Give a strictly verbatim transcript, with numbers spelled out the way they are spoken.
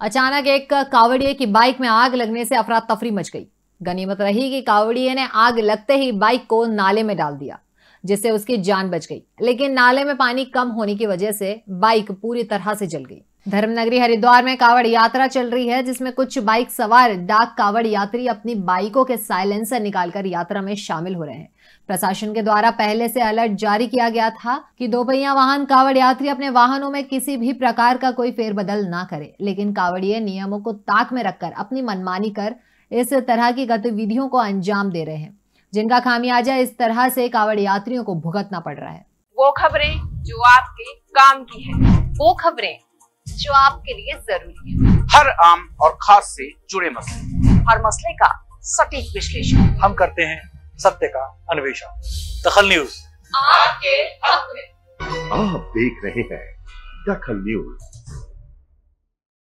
अचानक एक कावड़िए की बाइक में आग लगने से अफरा तफरी मच गई। गनीमत रही कि कावड़िए ने आग लगते ही बाइक को नाले में डाल दिया, जिससे उसकी जान बच गई। लेकिन नाले में पानी कम होने की वजह से बाइक पूरी तरह से जल गई। धर्मनगरी हरिद्वार में कावड़ यात्रा चल रही है, जिसमें कुछ बाइक सवार डाक कावड़ यात्री अपनी बाइकों के साइलेंसर निकालकर यात्रा में शामिल हो रहे हैं। प्रशासन के द्वारा पहले से अलर्ट जारी किया गया था कि दोपहिया वाहन कावड़ यात्री अपने वाहनों में किसी भी प्रकार का कोई फेरबदल ना करे, लेकिन कावड़िए नियमों को ताक में रखकर अपनी मनमानी कर इस तरह की गतिविधियों को अंजाम दे रहे हैं, जिनका खामियाजा इस तरह से कावड़ यात्रियों को भुगतना पड़ रहा है। वो खबरें जो आपके काम की है, वो खबरें जो आपके लिए जरूरी है, हर आम और खास से जुड़े मसले, हर मसले का सटीक विश्लेषण हम करते हैं, सत्य का अन्वेषण। दखल न्यूज आपके हक में। आप देख रहे हैं दखल न्यूज।